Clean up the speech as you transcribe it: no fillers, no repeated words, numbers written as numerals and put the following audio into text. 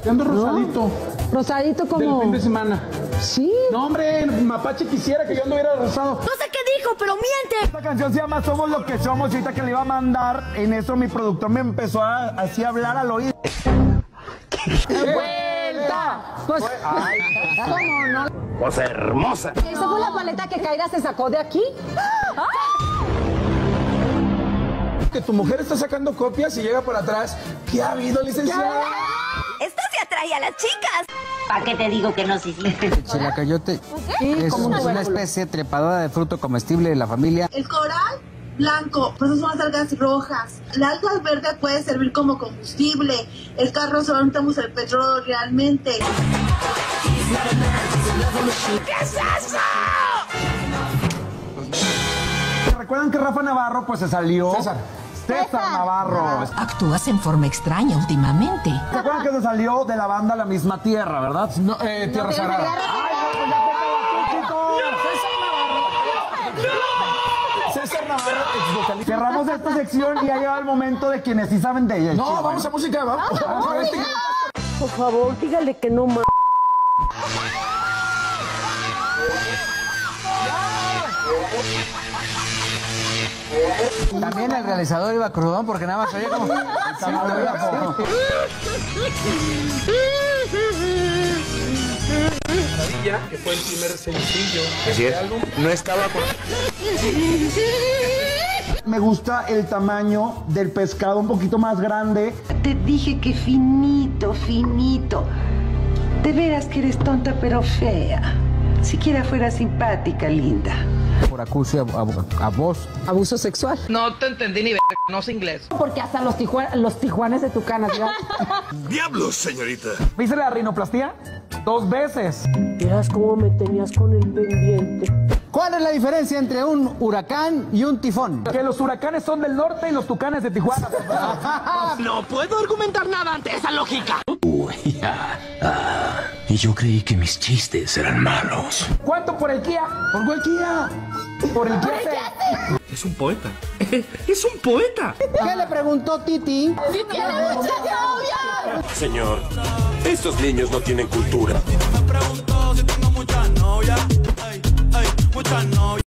Yo ando rosadito. Rosadito como... Del fin de semana. ¿Sí? No, hombre, Mapache quisiera que yo anduviera rosado. No sé qué dijo, pero miente. Esta canción se llama Somos lo que somos. Y ahorita que le iba a mandar, en eso mi productor me empezó a así a hablar al oído. ¡Vuelta! Pues, ¿cómo no? Pues hermosa. ¿Esa fue la paleta que Kaira se sacó de aquí? Que tu mujer está sacando copias y llega por atrás. ¿Qué ha habido, licenciada? Esto se atrae a las chicas. ¿Para qué te digo que no, Sisi? Chilacayote es una especie trepadora de fruto comestible de la familia. El coral blanco, pues son las algas rojas. La alga verde puede servir como combustible. El carro solamente usa el petróleo realmente. ¿Qué es eso? ¿Recuerdan que Rafa Navarro pues se salió? César Navarro. Actúas en forma extraña últimamente. ¿Se acuerdan que se salió de la banda La Misma Tierra, verdad? No, Tierra Sagrada. César Navarro, ex vocalista. Cerramos esta sección y ya llega el momento de quienes sí saben de ella. No, vamos a música, vamos. Vamos a ver este... Por favor, dígale que no más. También el realizador iba crudón porque nada más oía como... Maravilla, que fue el primer sencillo. Así es. Álbum. No estaba con... Me gusta el tamaño del pescado un poquito más grande. Te dije que finito, finito. De veras que eres tonta pero fea. Siquiera fuera simpática, linda. Por acuso a vos. Abuso sexual. No te entendí ni no sé inglés. Porque hasta los tijuanes de Tucana, ¿ya? ¡Diablos, señorita! ¿Viste la rinoplastia? 2 veces. Verás cómo me tenías con el pendiente. ¿Cuál es la diferencia entre un huracán y un tifón? Que los huracanes son del norte y los tucanes de Tijuana. No puedo argumentar nada ante esa lógica. Y yo creí que mis chistes eran malos. ¿Cuánto por el Kia? ¿Por cuál Kia? Por el Kia. Es un poeta. Es un poeta. ¿Qué le preguntó Titi? ¡Si tiene mucha novia! Señor, estos niños no tienen cultura.